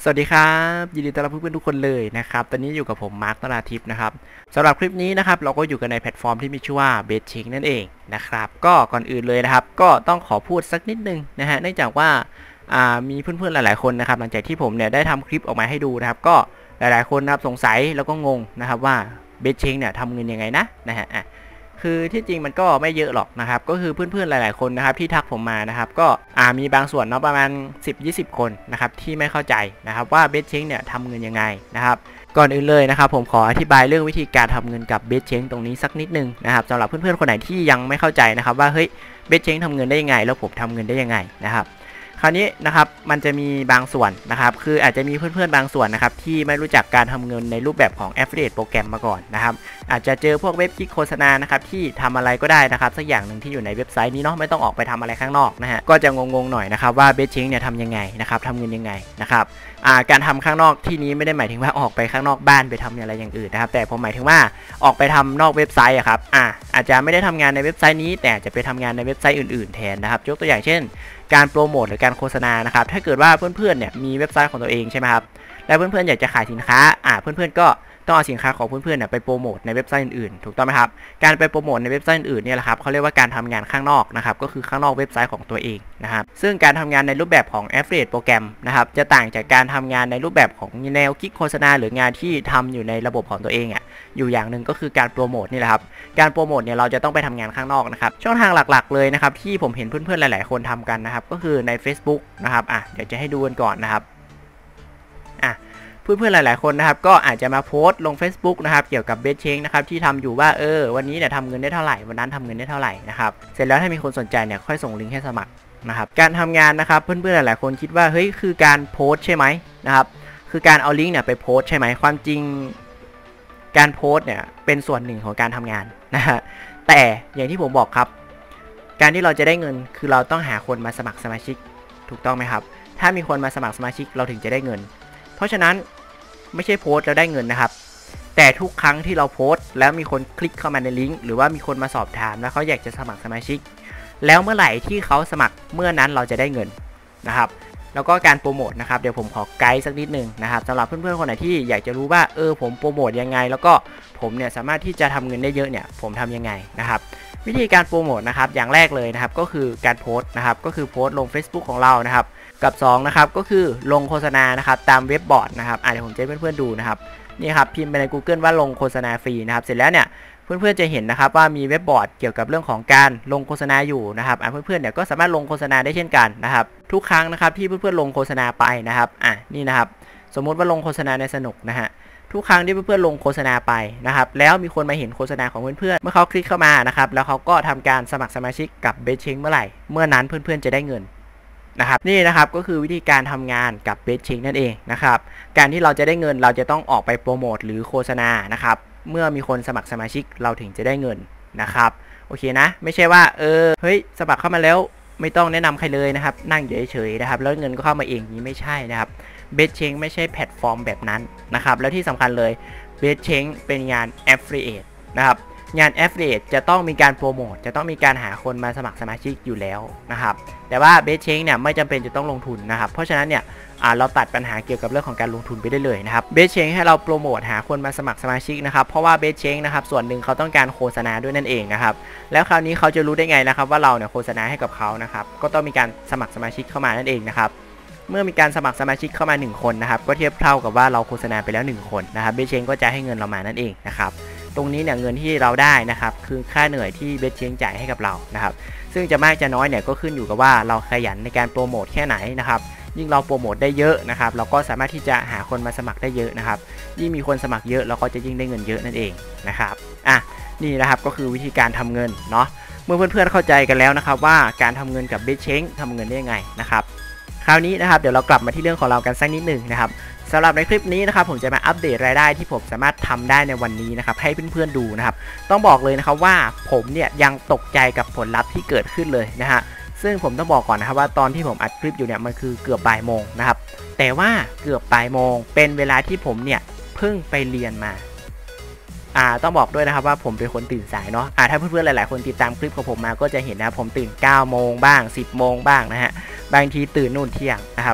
สวัสดีครับยินดีต้อนรับเพื่อนๆทุกคนเลยนะครับตอนนี้อยู่กับผมมาร์ค นราธิปนะครับสำหรับคลิปนี้นะครับเราก็อยู่กันในแพลตฟอร์มที่มีชื่อว่า BetChange นั่นเองนะครับก็ก่อนอื่นเลยนะครับก็ต้องขอพูดสักนิดนึงนะฮะเนื่องจากว่ามีเพื่อนๆหลายๆคนนะครับหลังจากที่ผมเนี่ยได้ทำคลิปออกมาให้ดูนะครับก็หลายๆคนนะครับสงสัยแล้วก็งงนะครับว่า BetChange เนี่ยทำเงินยังไงนะฮะคือที่จริงมันก็ไม่เยอะหรอกนะครับก็คือเพื่อนๆหลายๆคนนะครับที่ทักผมมานะครับก็มีบางส่วนเนาะประมาณ 10-20 คนนะครับที่ไม่เข้าใจนะครับว่า BetChange เนี่ยทำเงินยังไงนะครับก่อนอื่นเลยนะครับผมขออธิบายเรื่องวิธีการทำเงินกับ BetChange ตรงนี้สักนิดนึงนะครับสำหรับเพื่อนๆคนไหนที่ยังไม่เข้าใจนะครับว่าเฮ้ย BetChange ทำเงินได้ยังไงแล้วผมทำเงินได้ยังไงนะครับคราวนี้นะครับมันจะมีบางส่วนนะครับคืออาจจะมีเพื่อนๆบางส่วนนะครับที่ไม่รู้จักการทำเงินในรูปแบบของ Affiliate โปรแกรมมาก่อนนะครับอาจจะเจอพวกเว็บคลิกโฆษณานะครับที่ทำอะไรก็ได้นะครับสักอย่างหนึ่งที่อยู่ในเว็บไซต์นี้เนาะไม่ต้องออกไปทำอะไรข้างนอกนะฮะก็จะงงๆหน่อยนะครับว่า BetChange เนี่ยทำยังไงนะครับทำเงินยังไงนะครับการทำข้างนอกที่นี้ไม่ได้หมายถึงว่าออกไปข้างนอกบ้านไปทำอะไรอย่างอื่นนะครับแต่ผมหมายถึงว่าออกไปทำนอกเว็บไซต์ครับอาจจะไม่ได้ทำงานในเว็บไซต์นี้แต่จะไปทำงานในเว็บไซต์อื่นๆแทนนะครับยกตัวอย่างเช่นการโปรโมทหรือการโฆษณานะครับถ้าเกิดว่าเพื่อนๆเนี่ยมีเว็บไซต์ของตัวเองใช่ไหมครับแล้วเพื่อนๆอยากจะขายสินค้าเพื่อนๆก็ต้องเอาสินค้าของเพื่อนๆเนี่ยไปโปรโมทในเว็บไซต์อื่นๆถูกต้องไหมครับการไปโปรโมทในเว็บไซต์อื่นเนี่ยแหละครับเขาเรียกว่าการทำงานข้างนอกนะครับก็คือข้างนอกเว็บไซต์ของตัวเองนะครับซึ่งการทำงานในรูปแบบของ Affiliate โปรแกรมนะครับจะต่างจากการทำงานในรูปแบบของแนวคลิกโฆษณาหรืองานที่ทำอยู่ในระบบของตัวเองอยู่อย่างหนึ่งก็คือการโปรโมทนี่แหละครับการโปรโมทเนี่ยเราจะต้องไปทำงานข้างนอกนะครับช่องทางหลักๆเลยนะครับที่ผมเห็นเพื่อนๆหลายๆคนทำกันนะครับก็คือใน Facebook นะครับเดี๋ยวจะให้ดูกันก่อนนะครับเพื่อนๆหลายๆคนนะครับก็อาจจะมาโพสต์ลง Facebook นะครับเกี่ยวกับ BetChange นะครับที่ทำอยู่ว่าวันนี้เนี่ยทำเงินได้เท่าไหร่วันนั้นทำเงินได้เท่าไหร่นะครับเสร็จแล้วถ้ามีคนสนใจเนี่ยค่อยส่งลิงก์ให้สมัครนะครับการทำงานนะครับเพื่อนๆหลายๆคนคิดว่าเฮ้ยคือการโพสต์ใช่ไหมนะครับคือการเอาลิงก์เนี่ยไปโพสต์ใช่ไหมความจริงการโพสต์เนี่ยเป็นส่วนหนึ่งของการทำงานนะฮะแต่อย่างที่ผมบอกครับการที่เราจะได้เงินคือเราต้องหาคนมาสมัครสมาชิกถูกต้องไหมครับถ้ามีคนมาสมัครสมาชิกเราถึงจะได้เงินเพราะฉะนั้นไม่ใช่โพสต์แล้วได้เงินนะครับแต่ทุกครั้งที่เราโพสต์แล้วมีคนคลิกเข้ามาในลิงก์หรือว่ามีคนมาสอบถามแล้วเขาอยากจะสมัครสมาชิกแล้วเมื่อไหร่ที่เขาสมัครเมื่อนั้นเราจะได้เงินนะครับแล้วก็การโปรโมทนะครับเดี๋ยวผมขอไกด์สักนิดนึงนะครับสำหรับเพื่อนๆคนไหนที่อยากจะรู้ว่าผมโปรโมทยังไงแล้วก็ผมเนี่ยสามารถที่จะทำเงินได้เยอะเนี่ยผมทำยังไงนะครับวิธีการโปรโมทนะครับอย่างแรกเลยนะครับก็คือการโพสต์นะครับก็คือโพสต์ลง Facebook ของเรานะครับกับ2นะครับก็คือลงโฆษณานะครับตามเว็บบอร์ดนะครับเดี๋ยวผมจะให้เพื่อนๆดูนะครับนี่ครับพิมพ์ไปใน Google ว่าลงโฆษณาฟรีนะครับเสร็จแล้วเนี่ยเพื่อนๆจะเห็นนะครับว่ามีเว็บบอร์ดเกี่ยวกับเรื่องของการลงโฆษณาอยู่นะครับเพื่อนๆเนี่ยก็สามารถลงโฆษณาได้เช่นกันนะครับทุกครั้งนะครับที่เพื่อนๆลงโฆษณาไปนะครับนี่นะครับสมมุติว่าลงโฆษณาในสนุกนะฮะทุกครั้งที่เพื่อนๆลงโฆษณาไปนะครับแล้วมีคนมาเห็นโฆษณาของเพื่อนๆเมื่อเขาคลิกเข้ามานะครับแล้วเขาก็ทำการสมัครสมาชิกกับ BetChange เมื่อไหร่เมื่อนั้นเพื่อนๆจะได้เงินนะครับนี่นะครับก็คือวิธีการทำงานกับ BetChange นั่นเองนะครับการที่เราจะได้เงินเราจะต้องออกไปโปรโมทหรือโฆษณานะครับเมื่อมีคนสมัครสมาชิกเราถึงจะได้เงินนะครับโอเคนะไม่ใช่ว่าเฮ้ยสมัครเข้ามาแล้วไม่ต้องแนะนำใครเลยนะครับนั่งอยู่เฉยๆนะครับแล้วเงินก็เข้ามาเองนี้ไม่ใช่นะครับ BetChange ไม่ใช่แพลตฟอร์มแบบนั้นนะครับแล้วที่สำคัญเลย BetChange เป็นงาน Affiliate นะครับงาน Affiliate จะต้องมีการโปรโมทจะต้องมีการหาคนมาสมัครสมาชิกอยู่แล้วนะครับแต่ว่า BetChange เนี่ยไม่จำเป็นจะต้องลงทุนนะครับเพราะฉะนั้นเนี่ยเราตัดปัญหาเกี่ยวกับเรื่องของการลงทุนไปได้เลยนะครับ BetChange ให้เราโปรโมทหาคนมาสมัครสมาชิกนะครับเพราะว่า BetChange นะครับส่วนหนึ่งเขาต้องการโฆษณาด้วยนั่นเองนะครับแล้วคราวนี้เขาจะรู้ได้ไงนะครับว่าเราเนี่ยโฆษณาให้กับเขานะครับก็ต้องมีการสมัครสมาชิกเข้ามานั่นเองนะครับเมื่อมีการสมัครสมาชิกเข้ามา1คนนะครับก็เทียบเท่ากับว่าเราโฆษณาไปแล้ว1คนนะครับ BetChange ก็จะให้เงินเรามานั่นเองนะครับตรงนี้เนี่ยเงินที่เราได้นะครับคือค่าเหนื่อยที่ BetChange จ่ายให้กับเรานะครับซึ่งจะมากจะน้อยเนี่ยก็ขึ้นอยู่กับว่าเราขยันในการโปรโมทแค่ไหนนะครับยิ่งเราโปรโมทได้เยอะนะครับเราก็สามารถที่จะหาคนมาสมัครได้เยอะนะครับยิ่งมีคนสมัครเยอะเราก็จะยิ่งได้เงินเยอะนั่นเองนะครับนี่นะครับก็คือวิธีการทำเงินเนาะเมื่อเพื่อนๆเข้าใจกันแล้วนะครับว่าการทำเงินกับ BetChange ทำเงินได้ยังไงนะครับคราวนี้นะครับเดี๋ยวเรากลับมาที่เรื่องของเรากันสักนิดหนึ่งนะครับสำหรับในคลิปนี้นะครับผมจะมาอัปเดตรายได้ที่ผมสามารถทำได้ในวันนี้นะครับให้เพื่อนๆดูนะครับต้องบอกเลยนะครับว่าผมเนี่ยยังตกใจกับผลลัพธ์ที่เกิดขึ้นเลยนะฮะซึ่งผมต้องบอกก่อนนะครับว่าตอนที่ผมอัดคลิปอยู่เนี่ยมันคือเกือบบ่ายโมงนะครับแต่ว่าเกือบบ่ายโมงเป็นเวลาที่ผมเนี่ยเพิ่งไปเรียนมาต้องบอกด้วยนะครับว่าผมเป็นคนตื่นสายเนาะถ้าเพื่อนๆหลายๆคนติดตามคลิปของผมมาก็จะเห็นนะผมตื่น9โมงบ้าง10โมงบ้างนะฮะบางทีตื่นนู่นเที่ยงนะครับ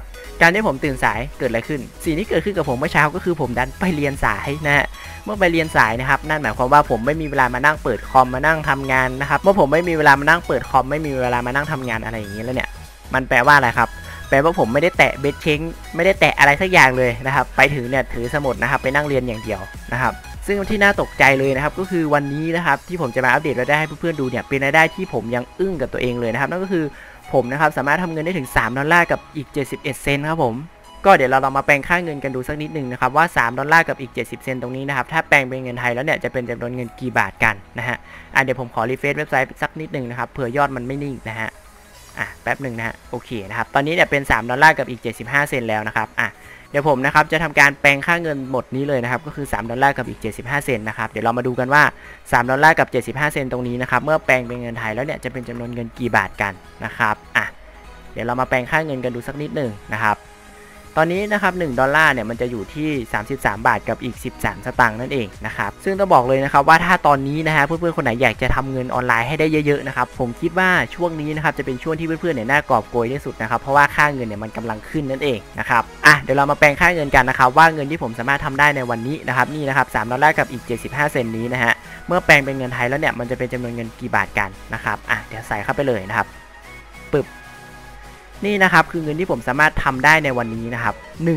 การที่ผมตื่นสายเกิดอะไรขึ้นสิ่งที่เกิดขึ้นกับผมเมื่อเช้าก็คือผมดันไปเรียนสายนะฮะเมื่อไปเรียนสายนะครับนั่นหมายความว่าผมไม่มีเวลามานั่งเปิดคอมมานั่งทำงานนะครับเมื่อผมไม่มีเวลามานั่งเปิดคอมไม่มีเวลามานั่งทำงานอะไรอย่างนี้แล้วเนี่ยมันแปลว่าอะไรครับแปลว่าผมไม่ได้แตะเบสเชงไม่ได้แตะอะไรสักอย่างเลยนะครับไปถึงเนี่ยถือสมุดนะครับไปนั่งเรียนอย่างเดียวนะครับซึ่งที่น่าตกใจเลยนะครับก็คือวันนี้นะครับที่ผมจะมาอัปเดตรายได้ให้เพื่อนๆดูเนี่ยเป็นรายได้ที่ผมยังอึ้งกับตัวเองเลยนะครับนั่นก็คือผมนะครับสามารถทำเงินได้ถึง$3กับอีก71 เซนต์ครับผมก็เดี๋ยวเราลองมาแปลงค่าเงินกันดูสักนิดหนึ่งนะครับว่า$3กับอีก70 เซนต์ตรงนี้นะครับถ้าแปลงเป็นเงินไทยแล้วเนี่ยจะเป็นจำนวนเงินกี่บาทกันนะฮะเดี๋ยวผมขอรีเฟรชเว็บไซต์สักนิดหนึ่งนะครับเผื่อยอดมันไม่นิ่งนะฮะแป๊บหนึ่งนะฮะโอเคนะครับตอนนี้เนี่ยเป็น$3กับอีก75 เซนต์แล้วนะครับเดี๋ยวผมนะครับจะทำการแปลงค่าเงินหมดนี้เลยนะครับก็คือ$3กับอีก75 เซนต์นะครับเดี๋ยวเรามาดูกันว่า$3กับ75 เซนต์ตรงนี้นะครับเมื่อแปลงเป็นเงินไทยแล้วเนี่ยจะเป็นจำนวนเงินกี่บาทกันนะครับเดี๋ยวเรามาแปลงค่าเงินกันดูสักนิดหนึ่งนะครับตอนนี้นะครับ$1เนี่ยมันจะอยู่ที่33 บาทกับอีก13 สตางค์นั่นเองนะครับซึ่งต้องบอกเลยนะครับว่าถ้าตอนนี้นะฮะเพื่อนๆคนไหนอยากจะทำเงินออนไลน์ให้ได้เยอะๆนะครับผมคิดว่าช่วงนี้นะครับจะเป็นช่วงที่เพื่อนๆเนี่ยน่ากอบโกยที่สุดนะครับเพราะว่าค่าเงินเนี่ยมันกำลังขึ้นนั่นเองนะครับเดี๋ยวเรามาแปลงค่าเงินกันนะครับว่าเงินที่ผมสามารถทำได้ในวันนี้นะครับนี่นะครับ$3กับอีก75 เซนต์นี้นะฮะเมื่อแปลงเป็นเงินไทยแล้วเนี่ยมันจะเป็นจำนวนเงินกี่บาทกันนะครับเดี๋ยวใส่เข้าไปเลยนะครับปึ๊บนี่นะครับคือเงินที่ผมสามารถทำได้ในวันนี้นะครับ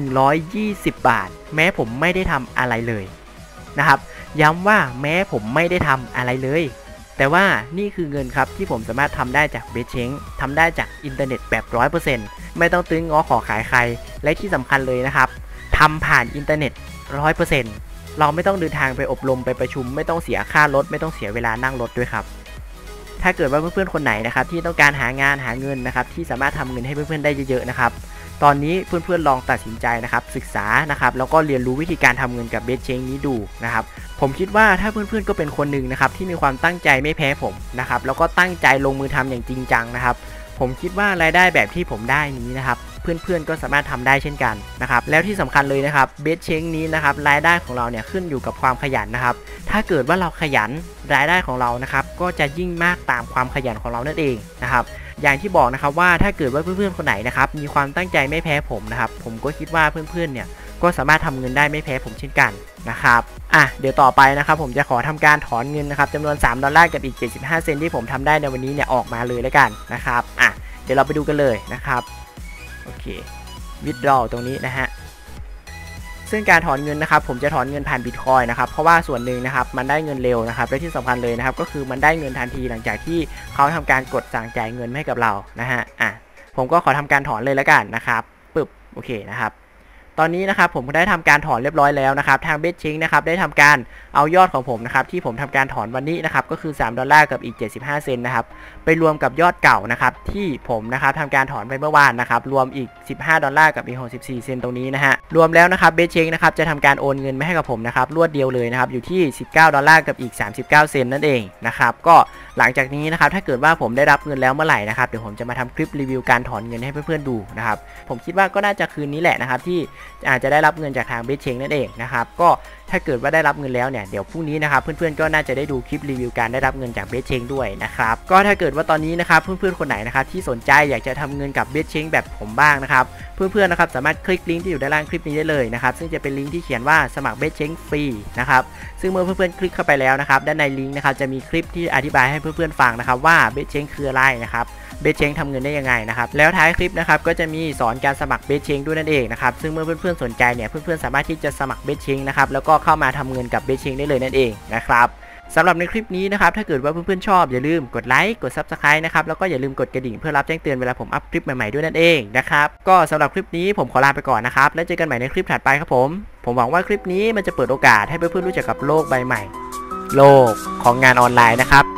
120 บาทแม้ผมไม่ได้ทำอะไรเลยนะครับย้ำว่าแม้ผมไม่ได้ทำอะไรเลยแต่ว่านี่คือเงินครับที่ผมสามารถทำได้จากเบสเชงทำได้จากอินเทอร์เน็ตแบบ 100% ไม่ต้องตื้อง้อขอขายใครและที่สำคัญเลยนะครับทำผ่านอินเทอร์เน็ต 100% เราไม่ต้องเดินทางไปอบรมไปประชุมไม่ต้องเสียค่ารถไม่ต้องเสียเวลานั่งรถด้วยครับถ้าเกิดว่าเพื่อนๆคนไหนนะครับที่ต้องการหางานหาเงินนะครับที่สามารถทำเงินให้เพื่อนๆได้เยอะๆนะครับตอนนี้เพื่อนๆลองตัดสินใจนะครับศึกษานะครับแล้วก็เรียนรู้วิธีการทำเงินกับเบสเชงนี้ดูนะครับผมคิดว่าถ้าเพื่อนๆก็เป็นคนหนึ่งนะครับที่มีความตั้งใจไม่แพ้ผมนะครับแล้วก็ตั้งใจลงมือทำอย่างจริงจังนะครับผมคิดว่ารายได้แบบที่ผมได้นี้นะครับเพื่อนๆก็สามารถทำได้เช่นกันนะครับแล้วที่สำคัญเลยนะครับเบสเชงนี้นะครับรายได้ของเราเนี่ยขึ้นอยู่กับความขยันนะครับถ้าเกิดว่าเราขยันรายได้ของเรานะครับก็จะยิ่งมากตามความขยันของเรานั่นเองนะครับอย่างที่บอกนะครับว่าถ้าเกิดว่าเพื่อนๆคนไหนนะครับมีความตั้งใจไม่แพ้ผมนะครับผมก็คิดว่าเพื่อนๆเนี่ยก็สามารถทำเงินได้ไม่แพ้ผมเช่นกันนะครับเดี๋ยวต่อไปนะครับผมจะขอทำการถอนเงินนะครับจำนวน$3กับอีก75 เซนต์ที่ผมทำได้ในวันนี้เนี่ยออกมาเลยแล้วกันนะครับเดี๋ยวเราไปดูกันเลยนะครับโอเค withdraw ตรงนี้นะฮะซึ่งการถอนเงินนะครับผมจะถอนเงินผ่าน Bitcoin นะครับเพราะว่าส่วนหนึ่งนะครับมันได้เงินเร็วนะครับและที่สำคัญเลยนะครับก็คือมันได้เงินทันทีหลังจากที่เขาทำการกดสั่งจ่ายเงินให้กับเรานะฮะผมก็ขอทำการถอนเลยแล้วกันนะครับปึ๊บโอเคนะครับตอนนี้นะครับผมได้ทำการถอนเรียบร้อยแล้วนะครับทางเบสเชงนะครับได้ทำการเอายอดของผมนะครับที่ผมทำการถอนวันนี้นะครับก็คือ$3กับอีก75 เซนต์นะครับไปรวมกับยอดเก่านะครับที่ผมนะครับทำการถอนไปเมื่อวานนะครับรวมอีก$15กับอีก64 เซนต์ตรงนี้นะฮะรวมแล้วนะครับเบสเชงนะครับจะทำการโอนเงินมาให้กับผมนะครับรวดเดียวเลยนะครับอยู่ที่$19กับอีก39 เซนต์นั่นเองนะครับก็หลังจากนี้นะครับถ้าเกิดว่าผมได้รับเงินแล้วเมื่อไหร่นะครับเดี๋ยวผมจะมาทำคลิปรีวิวการถอนเงินให้เพื่อนๆดูนะครับผมคิดว่าก็น่าจะคืนนี้แหละนะครับที่อาจจะได้รับเงินจากทางเบสเชงนั่นเองนะครับก็ถ้าเกิดว่าได้รับเงินแล้วเนี่ยเดี๋ยวพรุ่งนี้นะครับเพื่อนๆก็น่าจะได้ดูคลิปรีวิวการได้รับเงินจากเบสเชงด้วยนะครับก็ถ้าเกิดว่าตอนนี้นะครับเพื่อนๆคนไหนนะครับที่สนใจอยากจะทำเงินกับเบสเชงแบบผมบ้างนะครับเพื่อนๆนะครับสามารถคลิกลิงก์ที่อยู่ด้านล่างคลิปนี้ได้เลยนะครับซึ่งจะเป็นลิงก์ที่เขียนว่าสมัครเบสเชงฟรีนะครับซึ่งเมื่อเพื่อนๆคลิกเข้าไปแล้วนะครับด้านในลิงก์นะครับจะมีคลิปที่อธิบายให้เพื่อนๆฟังนะครับว่าเบสเชงคืออะไรนะครับเบสเชงทำเงินได้ยังไงนะครับแล้วท้ายคลิปนะครับก็จะมีสอนการสมัครเบสเชงด้วยนั่นเองนะครับซึ่งเมื่อเพื่อนๆสนใจเนี่ยเพื่อนๆสามารถที่จะสมัครเบสเชงนะครับแล้วก็เข้ามาทำเงินกับเบสเชงได้เลยนั่นเองนะครับสำหรับในคลิปนี้นะครับถ้าเกิดว่าเพื่อนๆชอบอย่าลืมกดไลค์กด Subscribe นะครับแล้วก็อย่าลืมกดกระดิ่งเพื่อรับแจ้งเตือนเวลาผมอัพคลิปใหม่ๆด้วยนั่นเองนะครับก็สำหรับคลิปนี้ผมขอลาไปก่อนนะครับแล้วเจอกันใหม่ในคลิปถัดไปครับผมหวังว่าคลิปนี้มันจะเปิดโอกาสให้เพื่อนๆรู้จักกับโลกใบใหม่โลกของงานออนไลน์นะครับ